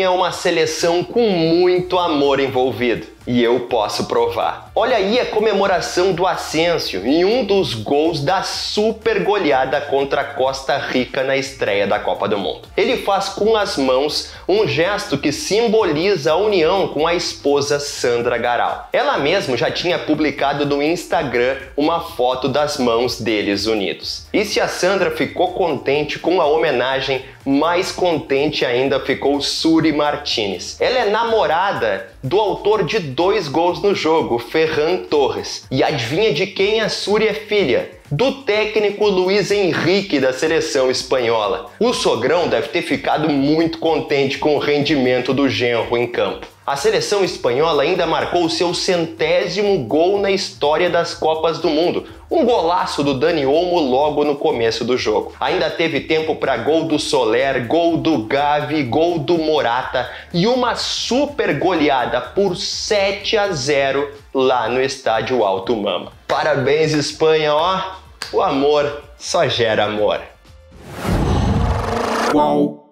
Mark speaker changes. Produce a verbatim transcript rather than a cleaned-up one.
Speaker 1: é uma seleção com muito amor envolvido. E eu posso provar. Olha aí a comemoração do Asensio em um dos gols da super goleada contra a Costa Rica na estreia da Copa do Mundo. Ele faz com as mãos um gesto que simboliza a união com a esposa Sandra Garau. Ela mesma já tinha publicado no Instagram uma foto das mãos deles unidos. E se a Sandra ficou contente com a homenagem, mais contente ainda ficou Suri Martínez. Ela é namorada do autor de dois gols no jogo, Ferran Torres. E adivinha de quem a Suri é filha? Do técnico Luiz Henrique da seleção espanhola. O sogrão deve ter ficado muito contente com o rendimento do genro em campo. A seleção espanhola ainda marcou seu centésimo gol na história das Copas do Mundo. Um golaço do Dani Olmo logo no começo do jogo. Ainda teve tempo para gol do Soler, gol do Gavi, gol do Morata e uma super goleada por sete a zero lá no estádio Alto Mama. Parabéns, Espanha, ó! O amor só gera amor.
Speaker 2: Qual?